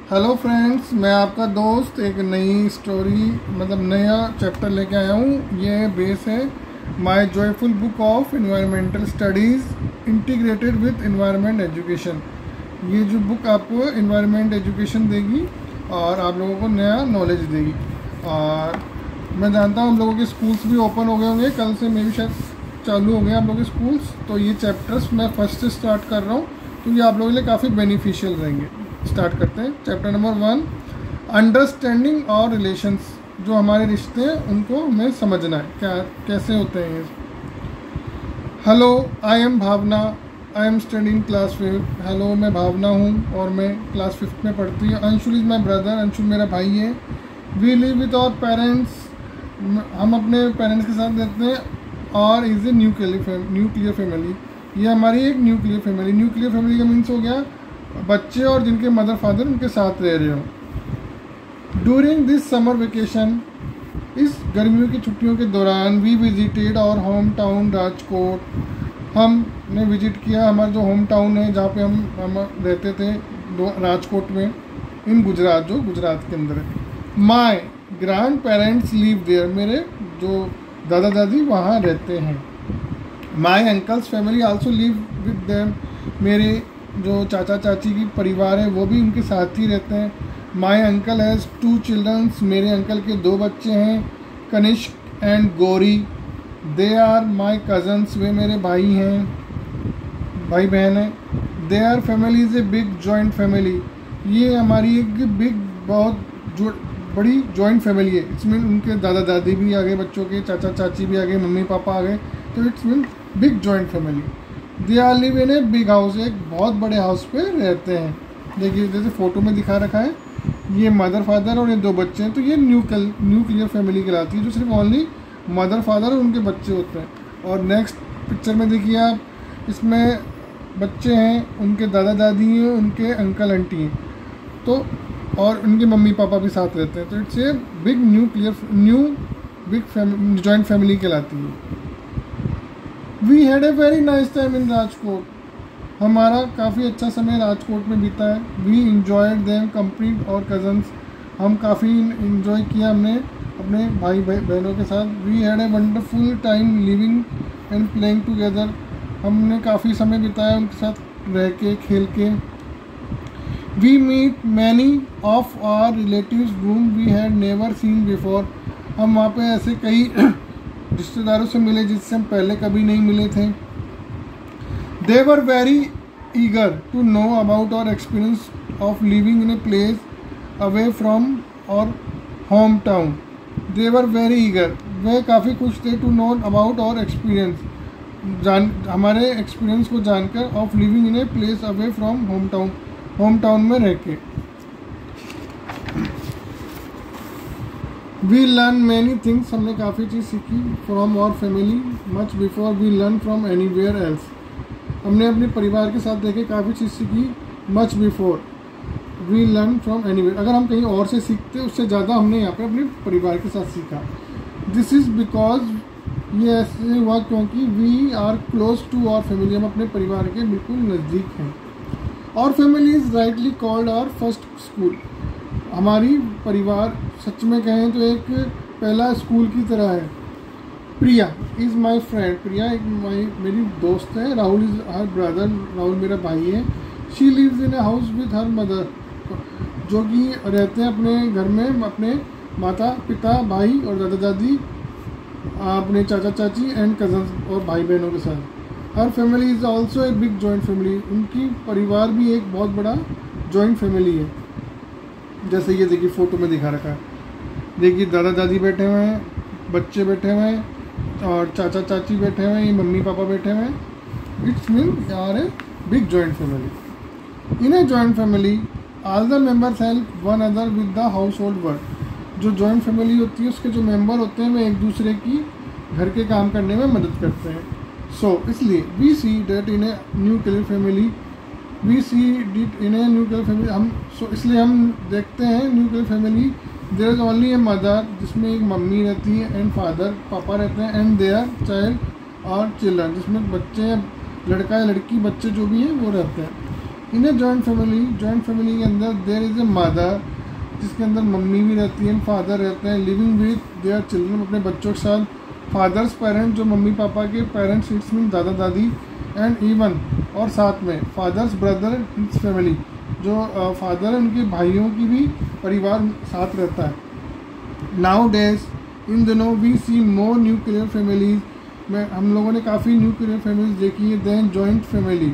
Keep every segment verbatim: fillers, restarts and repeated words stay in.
Hello friends, मैं आपका दोस्त एक नई स्टोरी मतलब नया चैप्टर लेके आया हूँ। ये बेस है my joyful book of environmental studies integrated with environment education. ये जो बुक आपको एनवायरनमेंट एजुकेशन देगी और आप लोगों को नया नॉलेज देगी। और मैं जानता हूँ हम लोगों के स्कूल्स भी ओपन हो गए होंगे, कल से मे भी शायद चालू हो गए आप लोगों के स्कूल्स। तो ये चैप्टर्स मैं फर्स्ट से स्टार्ट कर रहा हूँ, तो ये आप लोगों के लिए काफ़ी बेनिफिशियल रहेंगे। स्टार्ट करते हैं। Chapter number one, understanding our relations. जो हमारे रिश्ते हैं उनको हमें समझना है, क्या कैसे होते हैं। Hello, I am Bhavna, I am studying class fifth. Hello, मैं भावना हूँ और मैं क्लास फिफ्थ में पढ़ती हूँ। Anshul is my brother, Anshul मेरा भाई है। We live with our parents, हम अपने पेरेंट्स के साथ रहते हैं। और is a nuclear nuclear family, ये हमारी एक न्यूक्लियर फैमिली। न्यूक्लियर फैमिली का मीन्स हो गया बच्चे और जिनके मदर फादर उनके साथ रह रहे हो। ड्यूरिंग दिस समर वेकेशन, इस गर्मियों की छुट्टियों के दौरान, we visited our home town Rajkot. हमने विजिट किया हमारा जो होम टाउन है जहाँ पे हम हम रहते थे, राजकोट में, इन गुजरात, जो गुजरात के अंदर है। My grand parents live there, मेरे जो दादा दादी वहाँ रहते हैं। My uncles family also live with them, मेरे जो चाचा चाची की परिवार है वो भी उनके साथ ही रहते हैं। My uncle has two childrens, मेरे अंकल के दो बच्चे हैं, Kanishk and Gauri. They are my cousins, वे मेरे भाई हैं, भाई बहन हैं। They are family is a big joint family, ये हमारी एक बिग बहुत जो बड़ी जॉइंट फैमिली है। इसमें उनके दादा दादी भी आ गए, बच्चों के चाचा चाची भी आ गए, मम्मी पापा आ गए, तो it's mean big joint family. They are live in a big house, एक बहुत बड़े हाउस पे रहते हैं। देखिए जैसे फोटो में दिखा रखा है, ये मदर फादर और ये दो बच्चे हैं, तो ये न्यूकल न्यूक्लियर फैमिली कहलाती है, जो सिर्फ ओनली मदर फादर और उनके बच्चे होते हैं। और नेक्स्ट पिक्चर में देखिए आप, इसमें बच्चे हैं, उनके दादा दादी हैं, उनके अंकल आंटी हैं, तो और उनके मम्मी पापा भी साथ रहते हैं। तो it's a big nuclear new big family joint family कहलाती है। We had a very nice time in Rajkot, हमारा काफ़ी अच्छा समय राजकोट में बीता है। We enjoyed them complete our cousins, हम काफ़ी इंजॉय किया हमने अपने भाई बहनों के साथ। We had a wonderful time living and playing together, हमने काफ़ी समय बिताया उनके साथ रह के, खेल के। We meet many of our relatives whom we had never seen before, हम वहाँ पे ऐसे कई रिश्तेदारों से मिले जिससे हम पहले कभी नहीं मिले थे। They were very eager to know about our experience of living in a place away from our home town. They were very eager, वे काफ़ी खुश थे, to know about our experience, जान हमारे एक्सपीरियंस को जानकर, of living in a place away from home town, home town में रह के। वी लर्न मैनी थिंग्स, हमने काफ़ी चीज़ सीखी, from our family much before we learn from anywhere else, हमने अपने परिवार के साथ देखे काफ़ी चीज़ सीखी, much before we learn from anywhere, अगर हम कहीं और से सीखते उससे ज़्यादा हमने यहाँ पर अपने परिवार के साथ सीखा। दिस इज़ बिकॉज, ये ऐसे हुआ क्योंकि we are close to our family, हम अपने परिवार के बिल्कुल नज़दीक हैं। और family is rightly called our first school, हमारी परिवार सच में कहें तो एक पहला स्कूल की तरह है। प्रिया इज़ माई फ्रेंड, प्रिया एक माई मेरी दोस्त है। Rahul is her brother, Rahul मेरा भाई है। She lives in a house with her mother, जो कि रहते हैं अपने घर में अपने माता पिता, भाई और दादा दादी, अपने चाचा चाची एंड कज़न्स और भाई बहनों के साथ। Her family is also a big joint family, उनकी परिवार भी एक बहुत बड़ा जॉइंट फैमिली है। जैसे ये देखिए फ़ोटो में दिखा रखा है, देखिए दादा दादी बैठे हुए हैं, बच्चे बैठे हुए हैं और चाचा चाची बैठे हुए हैं, ये मम्मी पापा बैठे हुए हैं। इट्स मीन यार a big joint family. In a joint family all the members help one other with the household work, जो जॉइंट फैमिली होती है उसके जो मेंबर होते हैं वे एक दूसरे की घर के काम करने में मदद करते हैं। सो so, इसलिए we see that in a nuclear family, we see that in a nuclear family, हम सो so, इसलिए हम देखते हैं nuclear family there is only a mother, जिसमें एक मम्मी रहती है, एंड फादर पापा रहते हैं, and there child or children, जिसमें बच्चे लड़का या लड़की बच्चे जो भी हैं वो रहते हैं। In a joint family, joint family के अंदर देयर इज़ ए मदर, जिसके अंदर मम्मी भी रहती है, फादर रहते हैं, लिविंग विद देयर चिल्ड्रन, अपने बच्चों के साथ, फादर्स पेरेंट जो मम्मी पापा के पेरेंट्स, इट्स मीन दादा दादी, एंड इवन और साथ में फादर्स ब्रदर इट्स फैमिली, जो फादर है उनके भाइयों की भी परिवार साथ रहता है। नाउ डेज इन दिनों we see more nuclear families, में हम लोगों ने काफ़ी न्यूक्लियर फैमिलीज देखी है देन जॉइंट फैमिली,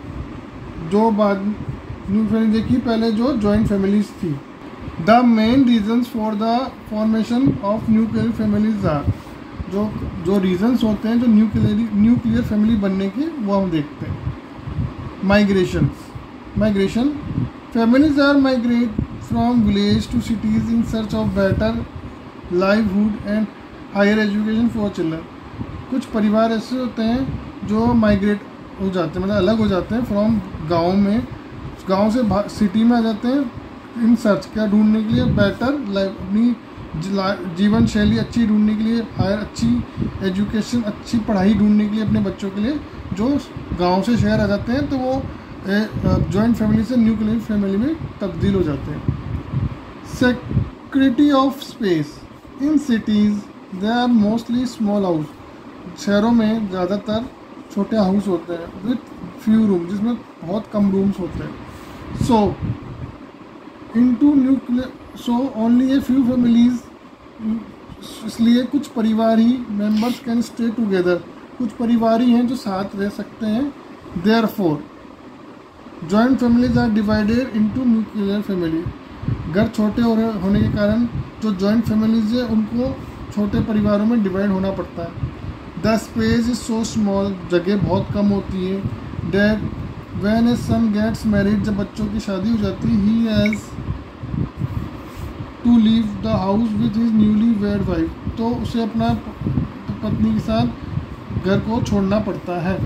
जो बाद न्यू फैमिली देखी पहले जो जॉइंट फैमिलीज थी। The main reasons for the formation of nuclear families are, जो जो रीजन्स होते हैं जो न्यूक्लियर न्यूक्लियर फैमिली बनने के, वो हम देखते हैं। Migration, migration families are migrate from village to cities in search of better livelihood and higher education for children. कुछ परिवार ऐसे होते हैं जो माइग्रेट हो जाते हैं, मतलब अलग हो जाते हैं फ्रॉम गांव में, गांव से सिटी में आ जाते हैं इन सर्च, क्या ढूंढने के लिए, बेटर लाइफ, अपनी जीवन शैली अच्छी ढूंढने के लिए, हायर अच्छी एजुकेशन, अच्छी पढ़ाई ढूंढने के लिए अपने बच्चों के लिए, जो गांव से शहर आ जाते हैं तो वो जॉइंट फैमिली से न्यूक्लियर फैमिली में तब्दील हो जाते हैं। Security of space in cities they are mostly small house, शहरों में ज़्यादातर छोटे हाउस होते हैं विथ फ्यू रूम, जिसमें बहुत कम रूम्स होते हैं। So into nuclear so only a few families, इसलिए कुछ परिवार ही, मेंबर्स कैन स्टे टुगेदर, कुछ परिवार ही हैं जो साथ रह सकते हैं। Therefore joint families are divided into nuclear family, घर छोटे होने के कारण जो जॉइंट फैमिलीज है उनको छोटे परिवारों में डिवाइड होना पड़ता है। The space is so small, जगह बहुत कम होती है। That when a son gets married, जब बच्चों की शादी हो जाती है, he has to leave the house with his newly wed wife, तो उसे अपना पत्नी के साथ घर को छोड़ना पड़ता है।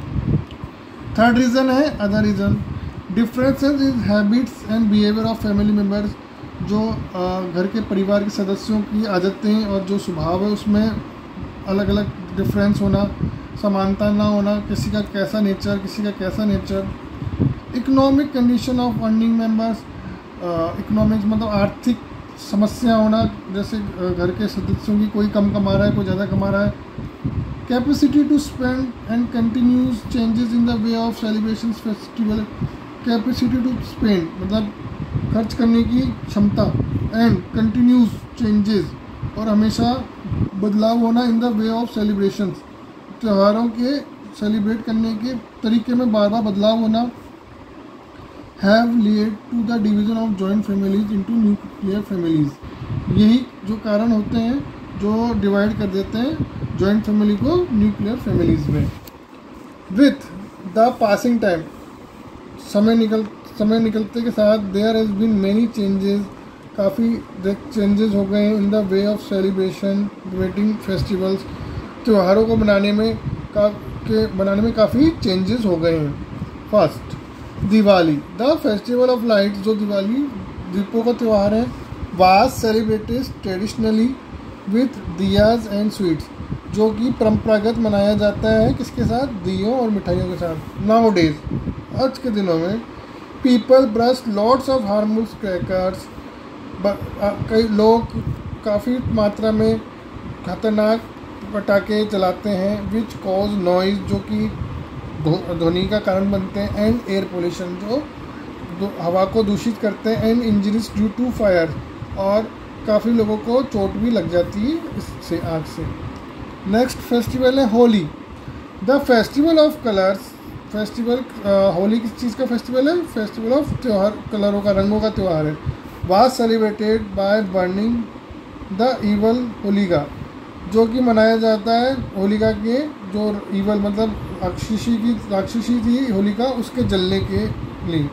थर्ड रीज़न है other reason, differences in habits and behaviour of family members, जो घर के परिवार के सदस्यों की आदतें और जो स्वभाव है उसमें अलग अलग डिफरेंस होना, समानता ना होना, किसी का कैसा नेचर, किसी का कैसा nature. Economic condition of earning members, economics मतलब आर्थिक समस्या होना, जैसे घर के सदस्यों की कोई कम कमा रहा है, कोई ज़्यादा कमा रहा है। Capacity to spend and continuous changes in the way of celebration festival, capacity to spend मतलब खर्च करने की क्षमता, एंड कंटिन्यूस चेंजेस और हमेशा बदलाव होना in the way of celebrations, त्योहारों के सेलिब्रेट करने के तरीके में बार बार बदलाव होना। Have lead to the division of joint families into nuclear families, यही जो कारण होते हैं जो डिवाइड कर देते हैं जॉइंट फैमिली को न्यूक्लियर फैमिलीज में। विथ द पासिंग टाइम, समय निकल समय निकलते के साथ there has been many changes, काफ़ी चेंजेस हो गए in the way of celebration waiting festivals, त्योहारों को बनाने में का के बनाने में काफ़ी चेंजेस हो गए हैं। First Diwali, the festival of lights, जो दिवाली दीपों का त्यौहार है, was celebrated traditionally with diyas and sweets, जो कि परंपरागत मनाया जाता है किसके साथ, दियों और मिठाइयों के साथ। नाउ डेज, आज के दिनों में people burst lots of harmful crackers, कई लोग काफ़ी मात्रा में खतरनाक पटाखे चलाते हैं, विच कॉज नॉइज, जो कि ध्वनि का कारण बनते हैं, एंड एयर पोल्यूशन, जो हवा को दूषित करते हैं, and injuries due to fire, और काफ़ी लोगों को चोट भी लग जाती है इससे, आग से। नेक्स्ट फेस्टिवल है Holi, the festival of colours, festival Holi किस चीज़ का फेस्टिवल है, फेस्टिवल ऑफ त्यौहार, कलरों का, रंगों का त्यौहार है। Was celebrated by burning the evil Holika, जो कि मनाया जाता है होलिका के, जो इवल मतलब राक्षसी की राक्षसी थी होलिका, उसके जलने के लिए।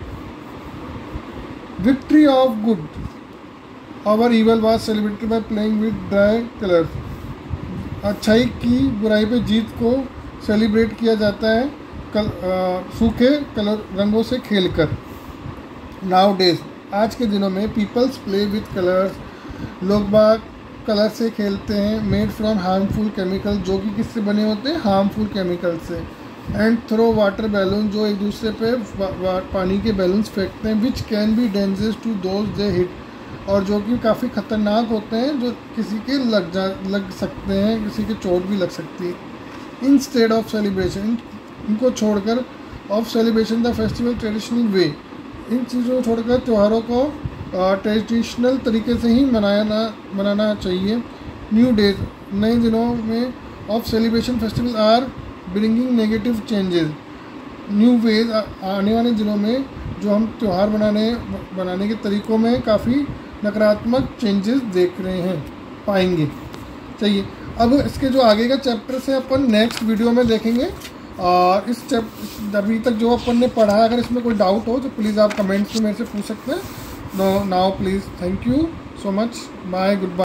Victory of good over evil was celebrated by playing with dry colours, अच्छाई की बुराई पे जीत को सेलिब्रेट किया जाता है कल, आ, सूखे कलर रंगों से खेलकर। नाउ डेज, आज के दिनों में पीपल्स प्ले विद कलर्स, लोग बाग कलर से खेलते हैं, मेड फ्रॉम हार्मफुल केमिकल, जो कि किससे बने होते हैं, हार्मफुल केमिकल से। एंड थ्रो वाटर बैलून, जो एक दूसरे पे पानी के बैलून्स फेंकते हैं, which can be dangerous to those they hit, और जो कि काफ़ी ख़तरनाक होते हैं, जो किसी के लग जा लग सकते हैं, किसी के चोट भी लग सकती है। इंस्टेड ऑफ सेलिब्रेशन, इनको छोड़कर of celebration the festival traditional way, इन चीज़ों को छोड़कर त्योहारों को ट्रेडिशनल तरीके से ही मनाना मनाना चाहिए। न्यू डेज, नए दिनों में of celebration festival are bringing negative changes. New ways, आने वाले दिनों में जो हम त्यौहार बनाने बनाने के तरीक़ों में काफ़ी नकारात्मक चेंजेस देख रहे हैं पाएंगे। चाहिए अब इसके जो आगे का चैप्टर से अपन नेक्स्ट वीडियो में देखेंगे। और इस चैप्टर अभी तक जो अपन ने पढ़ा है, अगर इसमें कोई डाउट हो तो प्लीज़ आप कमेंट्स में मेरे से पूछ सकते हैं। No now please, thank you so much, bye, good bye.